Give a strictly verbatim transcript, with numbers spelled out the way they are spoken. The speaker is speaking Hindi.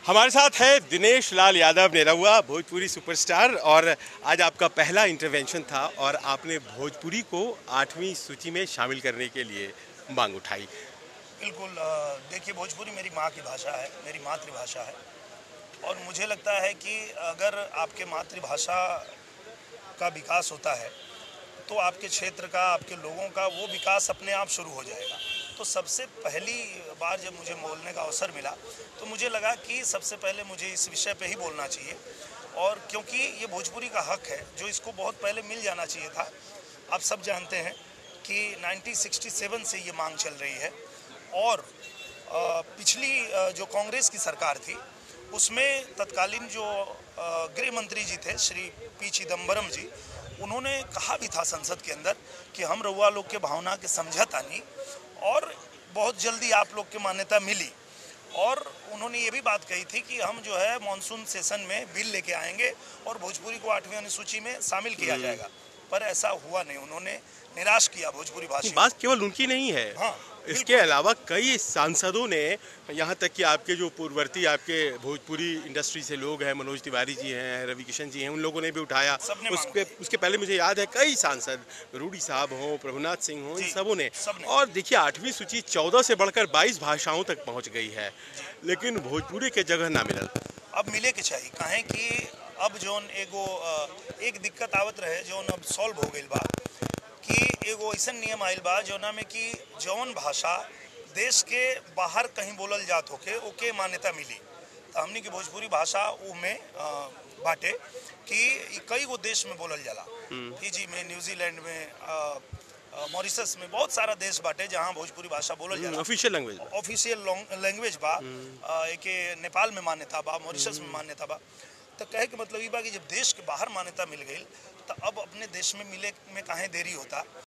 हमारे साथ है दिनेश लाल यादव निरहुआ, भोजपुरी सुपरस्टार। और आज आपका पहला इंटरवेंशन था और आपने भोजपुरी को आठवीं सूची में शामिल करने के लिए मांग उठाई। बिल्कुल। देखिए, भोजपुरी मेरी माँ की भाषा है, मेरी मातृभाषा है। और मुझे लगता है कि अगर आपके मातृभाषा का विकास होता है तो आपके क्षेत्र का, आपके लोगों का वो विकास अपने आप शुरू हो जाएगा। तो सबसे पहली बार जब मुझे बोलने का अवसर मिला तो मुझे लगा कि सबसे पहले मुझे इस विषय पे ही बोलना चाहिए। और क्योंकि ये भोजपुरी का हक है जो इसको बहुत पहले मिल जाना चाहिए था। आप सब जानते हैं कि उन्नीस सौ सरसठ से ये मांग चल रही है और पिछली जो कांग्रेस की सरकार थी उसमें तत्कालीन जो गृह मंत्री जी थे श्री पी चिदम्बरम जी, उन्होंने कहा भी था संसद के अंदर कि हम रउआ लोग के भावना के समझता नहीं और बहुत जल्दी आप लोग की मान्यता मिली। और उन्होंने ये भी बात कही थी कि हम जो है मानसून सेशन में बिल लेके आएंगे और भोजपुरी को आठवीं अनुसूची में शामिल किया जाएगा। पर ऐसा हुआ नहीं, उन्होंने निराश किया भोजपुरी भाषी। बात केवल उनकी नहीं है, हाँ, इसके अलावा कई सांसदों ने, यहाँ तक कि आपके जो पूर्ववर्ती आपके भोजपुरी इंडस्ट्री से लोग हैं, मनोज तिवारी जी हैं, रवि किशन जी हैं, उन लोगों ने भी उठाया। उसके उसके पहले मुझे याद है कई सांसद, रूडी साहब हों, प्रभुनाथ सिंह हों, इन सबों ने। और देखिए, आठवीं सूची चौदह से बढ़कर बाईस भाषाओं तक पहुँच गई है, लेकिन भोजपुरी के जगह ना मिलल। अब मिले के चाहिए, काहे कि अब जौन एगो एक दिक्कत आवत रहे जौन अब सॉल्व हो गई बा कि एगो ऐसा नियम आयल बा जौना में कि जौन भाषा देश के बाहर कहीं बोलल जात होके ओके मान्यता मिली। तो हमनी की भोजपुरी भाषा ऊ में बाटे कि कई गो देश में बोलल जाला, फिजी में, न्यूजीलैंड में, मॉरिशस में, बहुत सारा देश बाटे जहाँ भोजपुरी भाषा बोलल जाला। ऑफिशियल लैंग्वेज ऑफिशियल लैंग्वेज बा। एक नेपाल में मान्यता बा, मॉरिशस में मान्यता बा। तो कहे के मतलब ये बा कि जब देश के बाहर मान्यता मिल गई तो अब अपने देश में मिले में काहे देरी होता।